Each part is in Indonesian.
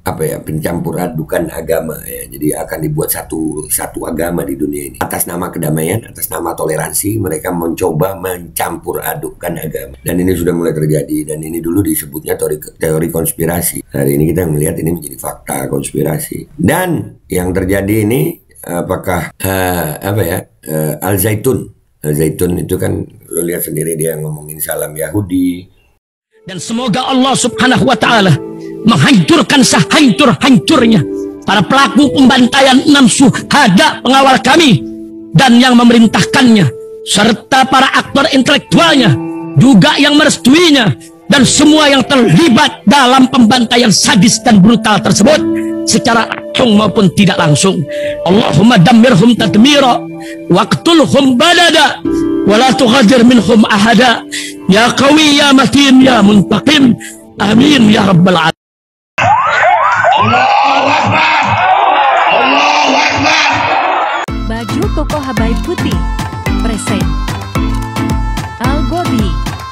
apa ya, pencampur adukan agama ya. Jadi akan dibuat satu agama di dunia ini. Atas nama kedamaian, atas nama toleransi, mereka mencoba mencampur adukan agama. Dan ini sudah mulai terjadi, dan ini dulu disebutnya teori konspirasi. Hari ini kita melihat ini menjadi fakta konspirasi. Dan yang terjadi ini apakah Al Zaitun itu kan lo lihat sendiri, dia ngomongin salam Yahudi. Dan semoga Allah Subhanahu wa ta'ala menghancurkan sehancur-hancurnya para pelaku pembantaian 6 syuhada pengawal kami dan yang memerintahkannya, serta para aktor intelektualnya juga yang merestuinya, dan semua yang terlibat dalam pembantaian sadis dan brutal tersebut secara langsung maupun tidak langsung. Allahumma dammirhum tadmira waqtulhum balada wala tughadir minhum ahada ya qawi ya matin ya muntaqim amin ya rabbal alamin. Allahu Akbar, Allahu Akbar. Baju koko Habaib Putih present Al Gobi.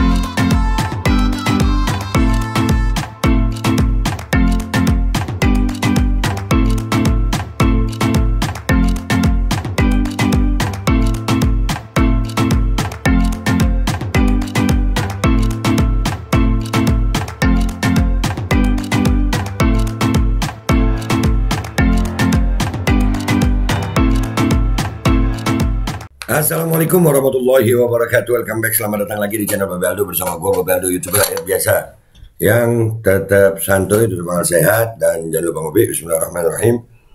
Assalamualaikum warahmatullahi wabarakatuh. Welcome back, selamat datang lagi di channel Babe Aldo bersama gue Babe Aldo, YouTuber rakyat biasa yang tetap santuy, tetap sehat, dan jangan lupa ngopi. Bismillahirrahmanirrahim.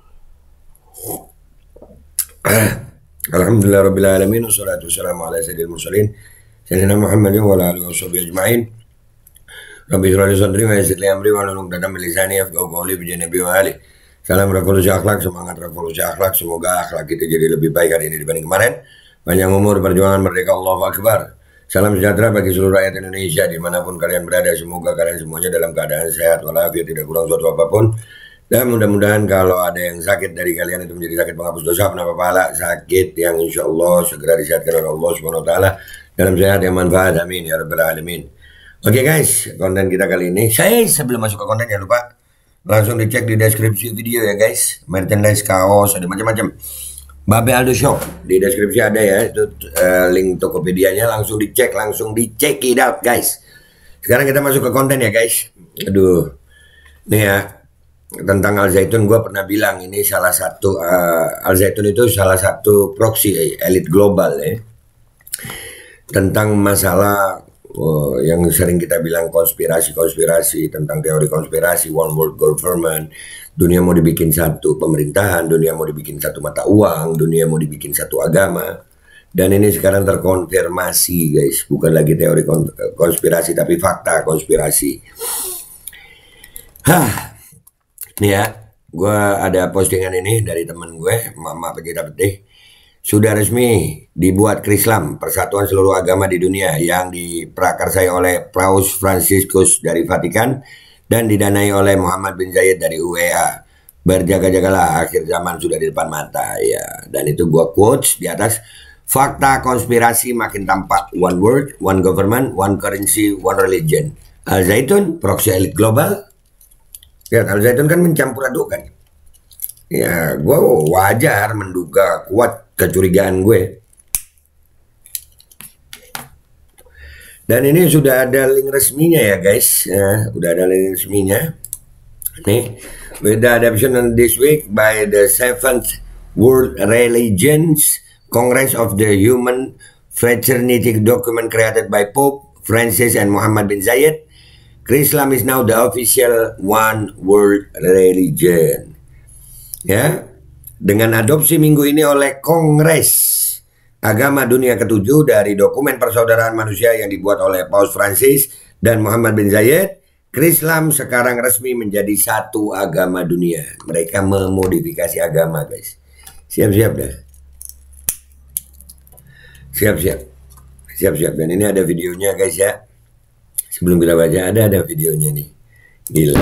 Alhamdulillahirrabbilalamin, wassalatu wassalamu ala sayyidil mursalin sayyidina Muhammadin wa ala alihi washabihi ajma'in. Rabbi shrah li sadri wa yassir li amri wahlul 'uqdatam min lisani yafqahu qawli bi nabi wa ali. Salam revolusi akhlak, semangat revolusi akhlak. Semoga akhlak kita jadi lebih baik hari ini dibanding kemarin. Panjang umur, perjuangan merdeka, Allahu Akbar. Salam sejahtera bagi seluruh rakyat Indonesia dimanapun kalian berada. Semoga kalian semuanya dalam keadaan sehat walafiat, tidak kurang suatu apapun. Dan mudah-mudahan kalau ada yang sakit dari kalian itu menjadi sakit penghapus dosa, penambah pahala, sakit yang insya Allah segera disehatkan oleh Allah Subhanahu Wa Taala dalam sehat yang manfaat. Amin ya rabbal alamin. Oke guys, konten kita kali ini, sebelum masuk ke konten jangan lupa langsung dicek di deskripsi video ya guys. Merchandise, kaos, ada macam-macam. Babe Aldo Shop di deskripsi ada ya, itu link Tokopedia-nya, langsung dicek it out guys. Sekarang kita masuk ke konten ya guys. Aduh, nih ya, tentang Al Zaitun gue pernah bilang ini salah satu Al Zaitun itu salah satu proksi elit global ya, tentang masalah yang sering kita bilang konspirasi tentang teori konspirasi, one world government. Dunia mau dibikin satu pemerintahan, dunia mau dibikin satu mata uang, dunia mau dibikin satu agama. Dan ini sekarang terkonfirmasi guys, bukan lagi teori konspirasi tapi fakta konspirasi. Nih ya, gue ada postingan ini dari temen gue, Mama Pecinta Putih. Sudah resmi dibuat Krislam, Persatuan Seluruh Agama di Dunia, yang diprakarsai oleh Paus Fransiskus dari Vatikan dan didanai oleh Muhammad bin Zayed dari UEA. Berjaga-jagalah, akhir zaman sudah di depan mata ya. Dan itu gua quotes di atas. Fakta konspirasi makin tampak. One world, one government, one currency, one religion. Al Zaitun, proksi elit global. Ya, Al Zaitun kan mencampur adukan. Ya, gua wajar menduga, kuat kecurigaan gue. Dan ini sudah ada link resminya ya guys, udah ada link resminya. Nih, with the adoption this week by the 7th World Religions Congress of the Human Fraternity document created by Pope Francis and Muhammad bin Zayed, Islam is now the official one world religion. Ya, dengan adopsi minggu ini oleh Kongres Agama Dunia ke-7 dari dokumen persaudaraan manusia yang dibuat oleh Paus Francis dan Muhammad bin Zayed, Islam sekarang resmi menjadi satu agama dunia. Mereka memodifikasi agama guys. Siap-siap dah. Siap-siap. Dan ini ada videonya guys ya. Sebelum kita baca ada videonya nih. Gila.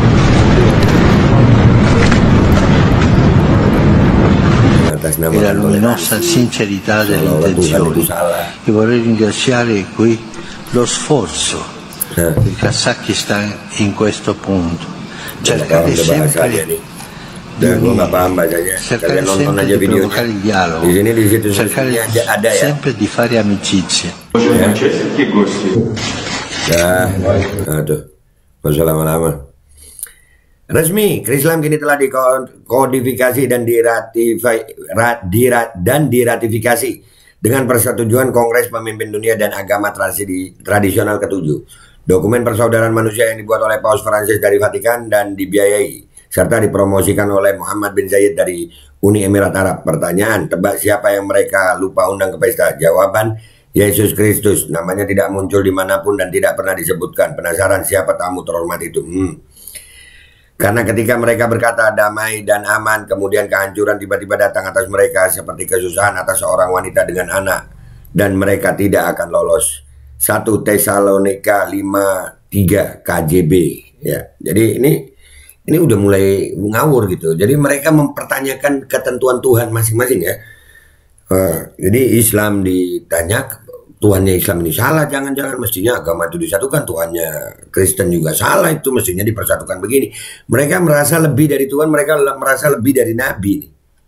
E la luminosa sincerità delle intenzioni, e vorrei ringraziare qui lo sforzo del Kazakistan in questo punto, cercate sempre nih. Dan gue nggak paham bahasanya. Kalian nonton aja videonya. Di sini di situs resminya ada ya. Sempre di fare amicizie. Ya, aduh, gak usah lama-lama. Resmi, Islam kini telah dikodifikasi dan diratifikasi dengan persetujuan Kongres Pemimpin Dunia dan Agama Tradisional ke-7. Dokumen persaudaraan manusia yang dibuat oleh Paus Francis dari Vatikan dan dibiayai serta dipromosikan oleh Muhammad bin Zayed dari Uni Emirat Arab. Pertanyaan, tebak siapa yang mereka lupa undang ke pesta? Jawaban, Yesus Kristus. Namanya tidak muncul dimanapun dan tidak pernah disebutkan. Penasaran siapa tamu terhormat itu? Karena ketika mereka berkata damai dan aman, kemudian kehancuran tiba-tiba datang atas mereka seperti kesusahan atas seorang wanita dengan anak, dan mereka tidak akan lolos. 1 Tesalonika 5:3 KJB ya. Jadi ini udah mulai ngawur gitu. Jadi mereka mempertanyakan ketentuan Tuhan masing-masing ya. Jadi Islam ditanya, Tuhannya Islam ini salah, jangan-jangan mestinya agama itu disatukan, Tuhannya Kristen juga salah, itu mestinya dipersatukan begini. Mereka merasa lebih dari Tuhan, mereka merasa lebih dari Nabi.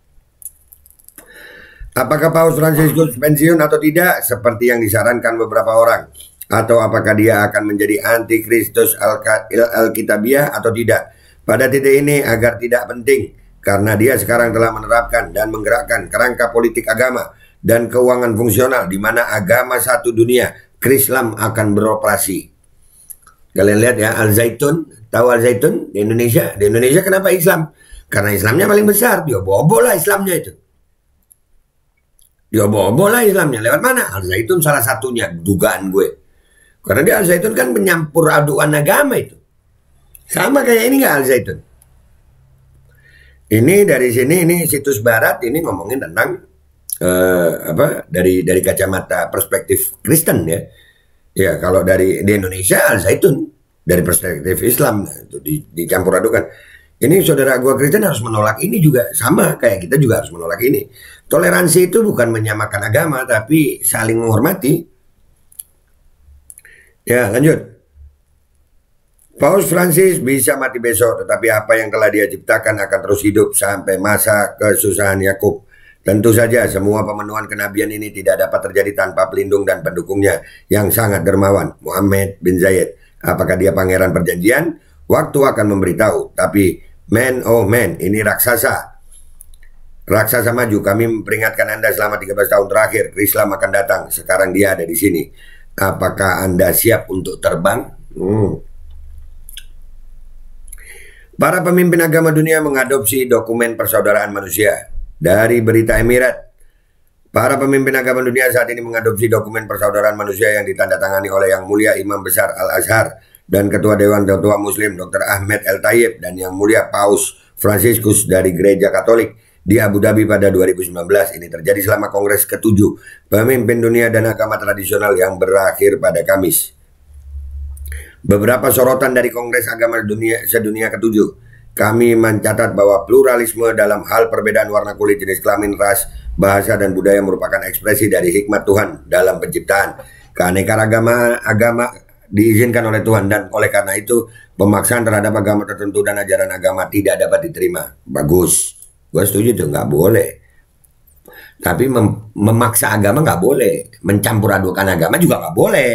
Apakah Paus Franciscus pensiun atau tidak? Seperti yang disarankan beberapa orang. Atau apakah dia akan menjadi antikristus Alkitabiah atau tidak? Pada titik ini agar tidak penting, karena dia sekarang telah menerapkan dan menggerakkan kerangka politik agama dan keuangan fungsional di mana agama satu dunia, Krislam akan beroperasi. Kalian lihat ya, Al-Zaitun, tahu Al-Zaitun di Indonesia? Di Indonesia kenapa Islam? Karena Islamnya paling besar, diobo-obo lah Islamnya itu. Diobo-obo lah Islamnya, lewat mana? Al-Zaitun salah satunya, dugaan gue. Karena dia Al-Zaitun kan penyampur aduan agama itu. Sama kayak ini nggak Al-Zaitun? Ini dari sini, ini situs barat, ini ngomongin tentang dari kacamata perspektif Kristen ya. Ya kalau di Indonesia Al-Zaitun dari perspektif Islam itu dicampur adukan. Ini saudara gua Kristen harus menolak ini juga, sama kayak kita juga harus menolak ini. Toleransi itu bukan menyamakan agama tapi saling menghormati. Ya lanjut. Paus Francis bisa mati besok, tetapi apa yang telah dia ciptakan akan terus hidup sampai masa kesusahan Yakub. Tentu saja semua pemenuhan kenabian ini tidak dapat terjadi tanpa pelindung dan pendukungnya yang sangat dermawan, Muhammad bin Zayed. Apakah dia pangeran perjanjian? Waktu akan memberitahu. Tapi oh man, ini raksasa. Raksasa maju. Kami memperingatkan Anda selama 13 tahun terakhir. Islam akan datang. Sekarang dia ada di sini. Apakah Anda siap untuk terbang? Para pemimpin agama dunia mengadopsi dokumen persaudaraan manusia. Dari berita Emirat, para pemimpin agama dunia saat ini mengadopsi dokumen persaudaraan manusia yang ditandatangani oleh Yang Mulia Imam Besar Al-Azhar dan Ketua Dewan Tetua Muslim Dr. Ahmed El Tayyib dan Yang Mulia Paus Franciscus dari Gereja Katolik di Abu Dhabi pada 2019. Ini terjadi selama Kongres ke-7 Pemimpin Dunia dan Agama Tradisional yang berakhir pada Kamis. Beberapa sorotan dari Kongres Agama Sedunia ke-7. Kami mencatat bahwa pluralisme dalam hal perbedaan warna kulit, jenis kelamin, ras, bahasa, dan budaya merupakan ekspresi dari hikmat Tuhan dalam penciptaan. Keanekaragaman agama diizinkan oleh Tuhan dan oleh karena itu pemaksaan terhadap agama tertentu dan ajaran agama tidak dapat diterima. Bagus, gue setuju tuh, nggak boleh. Tapi memaksa agama nggak boleh, mencampur adukan agama juga nggak boleh.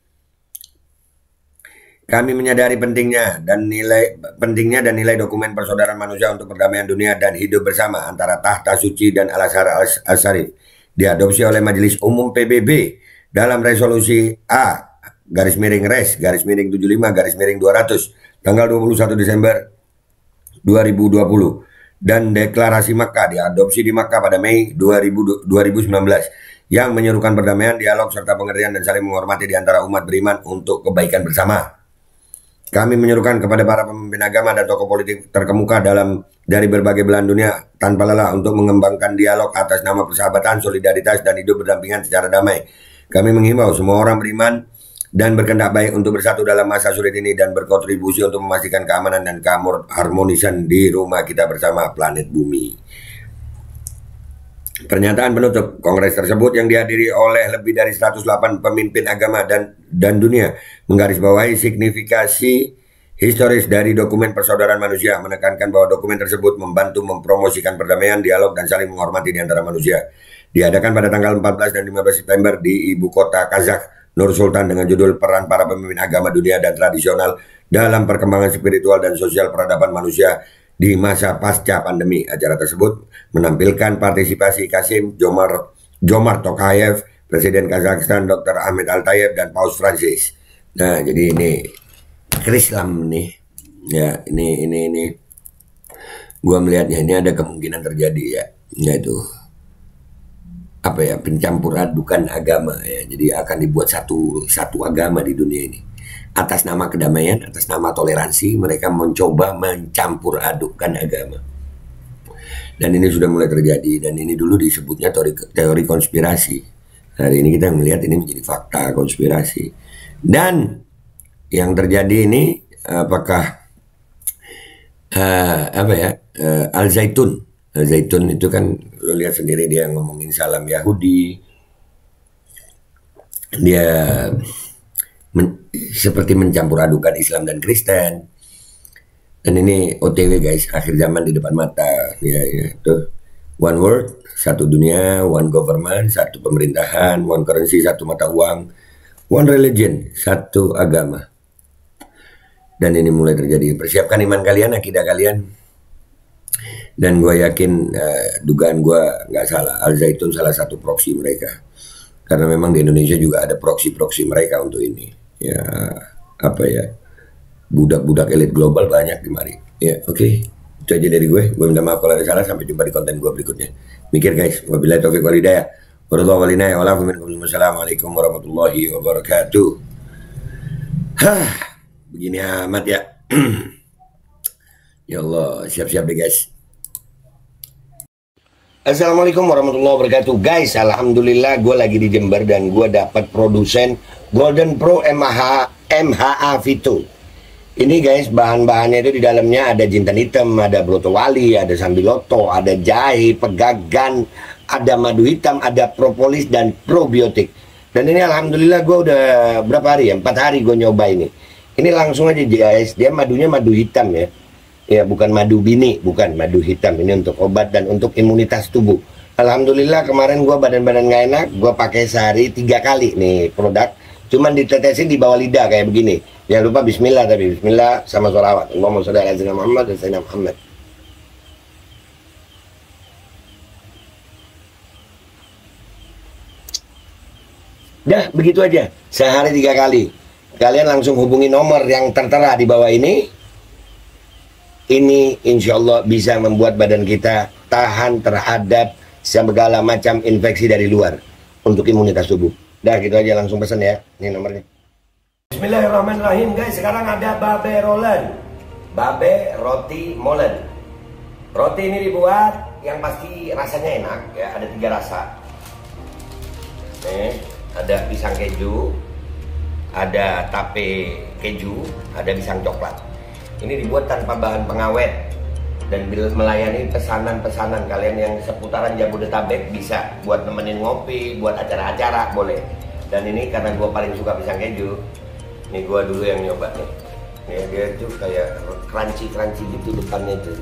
Kami menyadari pentingnya dan nilai dokumen persaudaraan manusia untuk perdamaian dunia dan hidup bersama antara Tahta Suci dan Al-Azhar Al-Syarif diadopsi oleh Majelis Umum PBB dalam resolusi A-Res/75/200 tanggal 21 Desember 2020 dan Deklarasi Makkah diadopsi di Makkah pada Mei 2019 yang menyerukan perdamaian, dialog, serta pengertian dan saling menghormati di antara umat beriman untuk kebaikan bersama. Kami menyerukan kepada para pemimpin agama dan tokoh politik terkemuka dari berbagai belahan dunia tanpa lelah untuk mengembangkan dialog atas nama persahabatan, solidaritas, dan hidup berdampingan secara damai. Kami menghimbau semua orang beriman dan berkehendak baik untuk bersatu dalam masa sulit ini dan berkontribusi untuk memastikan keamanan dan keharmonisan di rumah kita bersama, planet bumi. Pernyataan penutup Kongres tersebut yang dihadiri oleh lebih dari 108 pemimpin agama dan dunia menggarisbawahi signifikasi historis dari dokumen persaudaraan manusia, menekankan bahwa dokumen tersebut membantu mempromosikan perdamaian, dialog, dan saling menghormati di antara manusia. Diadakan pada tanggal 14 dan 15 September di ibu kota Kazakh, Nur Sultan, dengan judul Peran Para Pemimpin Agama Dunia dan Tradisional dalam Perkembangan Spiritual dan Sosial Peradaban Manusia di masa pasca pandemi. Acara tersebut menampilkan partisipasi Kasim Jomart Tokayev, Presiden Kazakhstan Dr. Ahmed Altayev, dan Paus Francis. Nah, jadi ini Islam nih, ya ini gua melihatnya ini ada kemungkinan terjadi ya, yaitu apa ya, pencampur adukan agama ya. Jadi akan dibuat satu agama di dunia ini atas nama kedamaian, atas nama toleransi. Mereka mencoba mencampur adukkan agama, dan ini sudah mulai terjadi, dan ini dulu disebutnya teori konspirasi. Hari ini kita melihat ini menjadi fakta konspirasi. Dan yang terjadi ini apakah Al-Zaitun itu kan lo lihat sendiri, dia ngomongin salam Yahudi, dia seperti mencampur adukan Islam dan Kristen. Dan ini OTW guys, akhir zaman di depan mata ya, tuh one world, satu dunia, one government, satu pemerintahan, one currency, satu mata uang, one religion, satu agama. Dan ini mulai terjadi. Persiapkan iman kalian, akidah kalian. Dan gue yakin dugaan gue nggak salah, Al-Zaitun salah satu proksi mereka, karena memang di Indonesia juga ada proksi-proksi mereka untuk ini ya, apa ya, budak-budak elit global banyak di mari ya. Oke, itu aja dari gue minta maaf kalau ada salah. Sampai jumpa di konten gue berikutnya. Mikir guys, wabillahi taufiq wal hidayah, wassalamualaikum warahmatullahi wabarakatuh. Begini amat ya. Ya Allah, siap-siap deh guys. Assalamualaikum warahmatullahi wabarakatuh. Guys, alhamdulillah gue lagi di Jember dan gue dapat produsen Golden Pro MHA Vito. Ini guys, bahan-bahannya itu di dalamnya ada jintan hitam, ada broto wali, ada sambiloto, ada jahe, pegagan, ada madu hitam, ada propolis dan probiotik. Dan ini alhamdulillah gue udah berapa hari ya? 4 hari gue nyoba ini. Ini langsung aja guys, dia madunya madu hitam ya. Ya, bukan madu bini, bukan madu hitam. Ini untuk obat dan untuk imunitas tubuh. Alhamdulillah kemarin gue badan-badan gak enak, gue pakai sehari 3 kali nih produk. Cuman ditetesin di bawah lidah kayak begini. Jangan lupa bismillah, tapi bismillah sama sholawat. Allahumma sholli ala sayyidina Muhammad dan sayyidina Muhammad. Dah, begitu aja. Sehari 3 kali. Kalian langsung hubungi nomor yang tertera di bawah ini. Ini insya Allah bisa membuat badan kita tahan terhadap segala macam infeksi dari luar untuk imunitas tubuh. Dah, gitu aja, langsung pesan ya. Ini nomornya. Bismillahirrahmanirrahim guys. Sekarang ada babe rolen, babe roti molen. Roti ini dibuat yang pasti rasanya enak ya. Ada 3 rasa. Nih, ada pisang keju, ada tape keju, ada pisang coklat. Ini dibuat tanpa bahan pengawet dan melayani pesanan-pesanan kalian yang seputaran Jabodetabek. Bisa buat nemenin ngopi, buat acara-acara boleh. Dan ini karena gue paling suka pisang keju, ini gue dulu yang nyoba nih. Nih, dia tuh kayak crunchy gitu depannya tuh.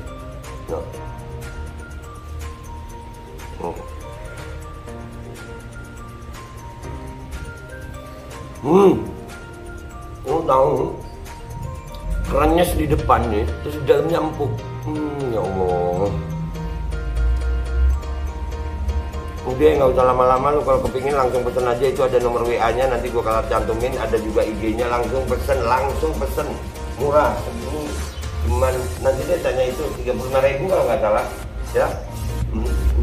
Tahu kerannya di depannya, terus di dalamnya empuk. Ya Allah. Udah, nggak usah lama-lama, lu kalau kepingin langsung pesen aja. Itu ada nomor WA-nya, nanti gua kalau cantumin. Ada juga IG-nya, langsung pesen. Murah, cuman nanti dia tanya itu 35.000 kalau nggak salah ya.